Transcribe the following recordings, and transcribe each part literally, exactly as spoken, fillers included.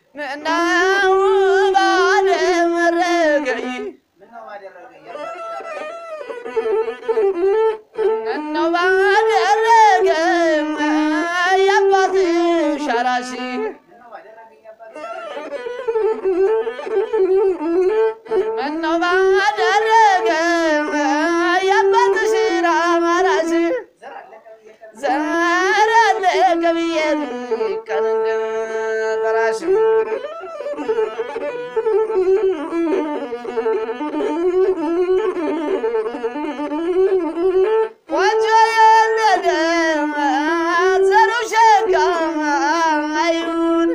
ምነው ባደረገኝ ምነው ባደረገኝ የአባትሽ አራሽ ምነው ባደረገኝ የአባትሽ አራሽ ዘር አለቀ ብዬ ቀን እንደጠራሽ ቆንጆ የወለደ ዘሩ ሸጋ ይሁን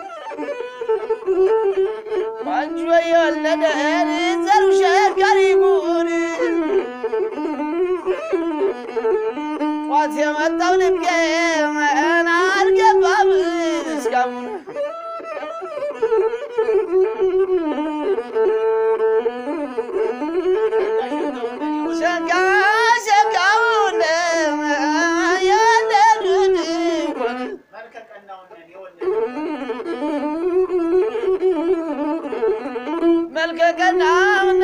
ቆንጆ የወለደ ዘሩ ሸጋ ይሁን ጧት የመጣው ልቤን አልገባም እስካሁን ሸጋ ሸጋውን የወለዱት እንኳን መልከ ቀናውን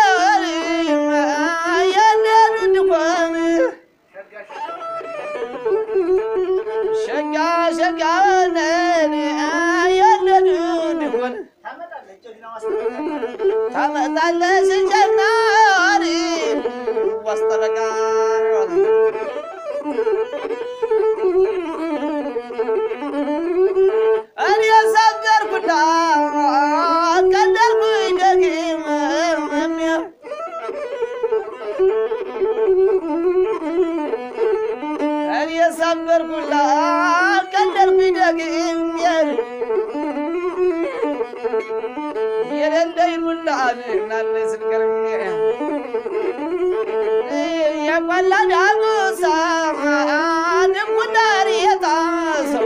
የወለዱት እንኳን ሸጋ ሸጋውን የወለዱት እንኳን ታመጣለሽ ጀግና ዋስጠበቃ እኔ ሰበርኩና ቀደልኩኝ ደግም እኔ ሰበርኩና ቀደልኩኝ ደግም የሌለኝ ሙላን እናለ ስልከርም የቆላ ዳጉሳ ድንጉዳሪ የጣሰው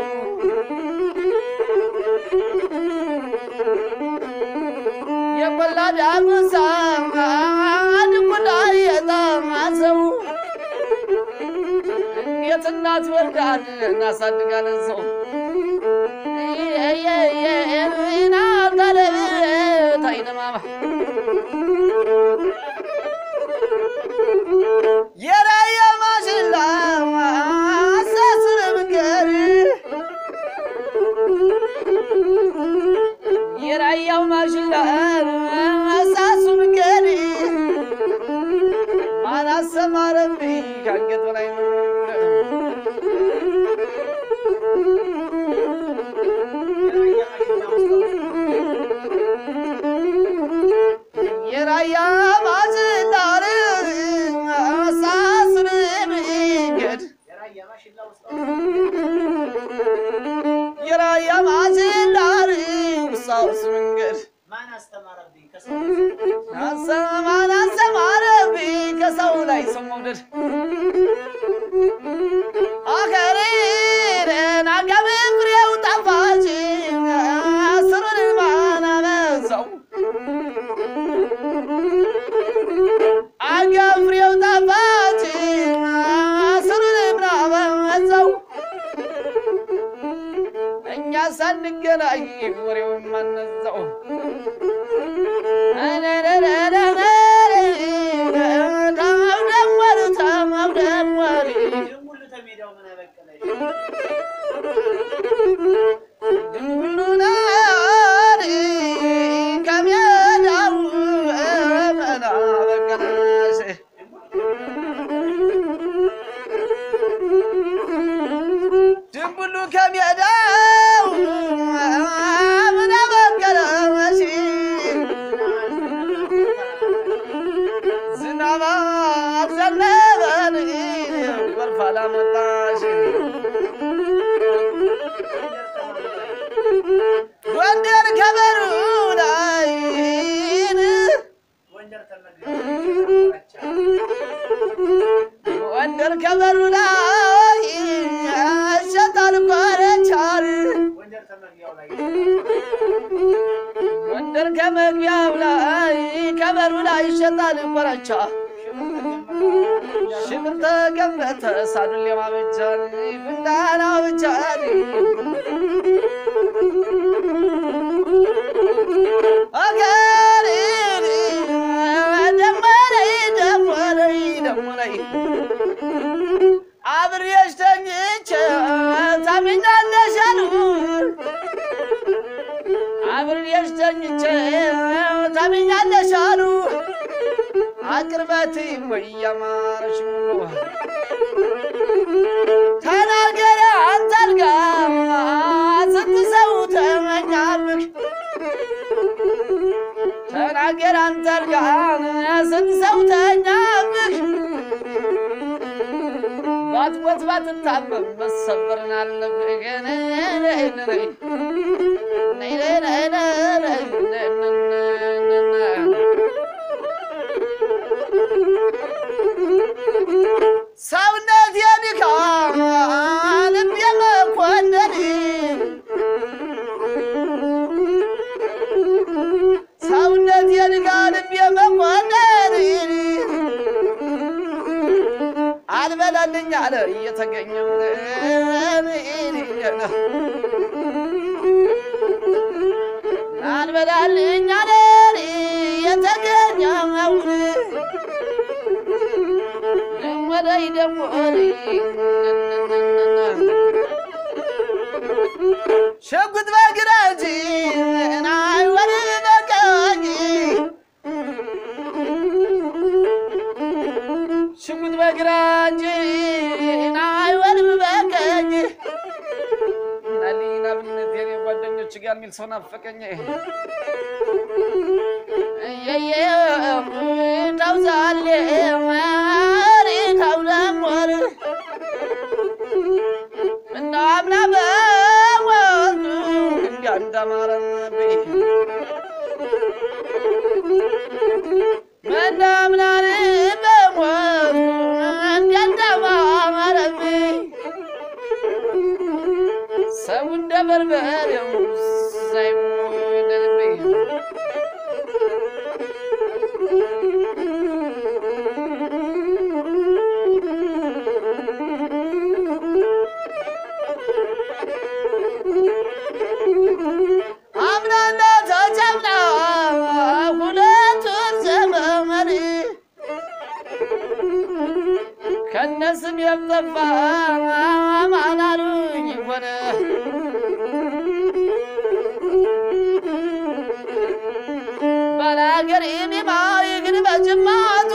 የቆላ ዳጉሳ ድንጉዳሪ የጣሰው እንዴት እናት ወልዳን እናሳድጋለን ሰው የየየና ተለብት አይነማማ የራያ ማሽላ አሳስር ምንገር የራያው ማሽላ አሳሱ ምንገር ማን አሰማረብኝ ካንገት በላይ የራያ ማሽላር አሳስር ምንገር የራያ ማሽላር አሳስ መንገድ ማን አስተማረብኝ ከሰው ማን አስተማረብኝ ከሰው ላይ ሰው መውደድ አከሬን አጋብሬው ጠፋች ስሩን ማን አበዛው አጋብሬው ጠፋች ስሩን ማን አበዛው እኛ ሳንገናኝ ወሬው ማነዛው አነረረረረ ታውደምወር ታውደምወር ድንጉሉ ተሜዳው ምን አበቀለሽ ድንጉሉና ከሜዳው ምን አበቀለሽ ድንጉሉ ከሜዳው ምን አበቀለሽ ዝናብ ዘነበን በርፋላ መጣሽ ጎንደር ከበሩ ላይ ጎንደር ከበሩ ላይ ሸጣል ቆረቻል ጎንደር ከመግቢያው ላይ ከበሩ ላይ ሸጣል ቆረቻ ሽምር ተቀመጠ ሳዱን ለማበጃል ብናና ብቻል ተገኝቼ ታምኛለሻሉ አቅርበቲ ወይ ያማረሽ ሙሉ ተናገረ አንተልጋ ስትሰው ተመኛብክ ተናገረ አንተልጋ ስትሰው ተኛብክ ባትወት ባትታመም መሰበርን አለብህ ነይ ነይ ነይ ነይ ሰውነት የድካም ልብ የመኮንን ሰውነት የድካም ልብ የመኮንን አልበላልኝ አለ እየተገኘው አልበላልኝ አለ እየተገኘው ወደይ ደሞ ሸጉት በግራጂ ናይ ወለቀኝ ሸጉት በግራጂ ናይ ወለቀኝ ናሊና ብነት የኔ ጓደኞች ጋር ሚል ሰው ናፈቀኝ የየ ታውዛለ ማሪ ታውላሞር እና አብላበ ወንዱ እንዲያንዳማረብ መዳምናሪ በወንዱ እንዲያንዳማረብ ሰው እንደበርበሬው ሳይሞደልብ አምናና ተጨምና ሁለቱን ዘመመሪ ከነስም የምጠፋ ማናሉኝ ሆነ ባላገር የሚማይ ግን በጅማቱ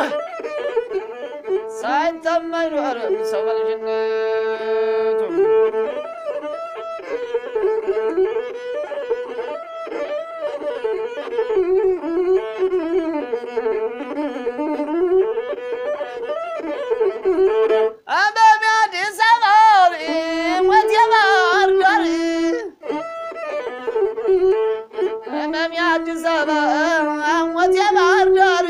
ሳይተመን ወረም ሰው በልጅነቱ አበባ አዲስ አበባ ሞት የማርዳር አበባ አዲስ አበባ ሞት የማርዳር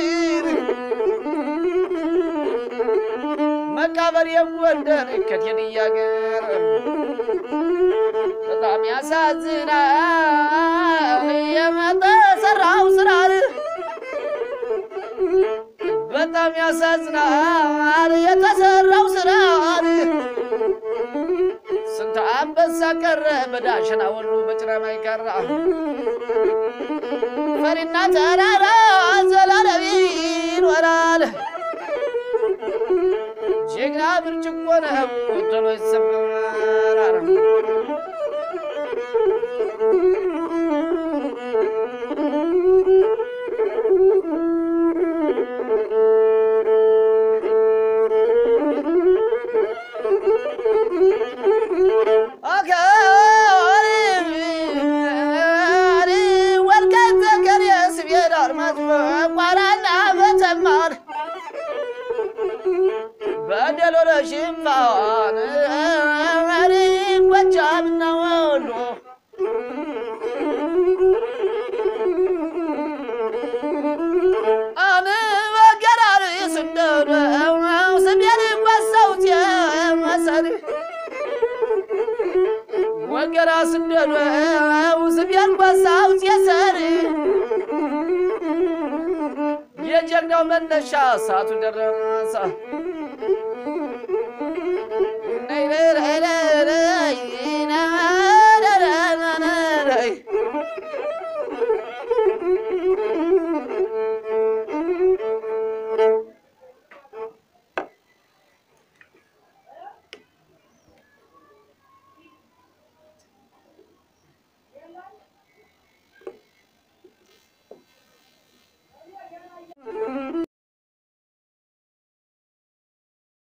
መቃብር የወንደር ከቴንያ ገር በጣም ያሳዝናል የመተሰራው ስራር በጣም ያሳዝናል የተሰራው ስራር ስንት አንበሳ ቀረ በዳሽና ወሉ በጭራማ ይቀራ ፈሪና ተራራ ዘላለቢ ይኖራል ጀግና ብርጭቆ ነው ቶሎ ይሰበራል بدلوا الشمال غريب وجابنا ولو أنا وقرار يسندر وسبيري وصوت يا مسري وقرار يسندر وسبيري وصوت يا سري يجرنا من الشاسات ودرسا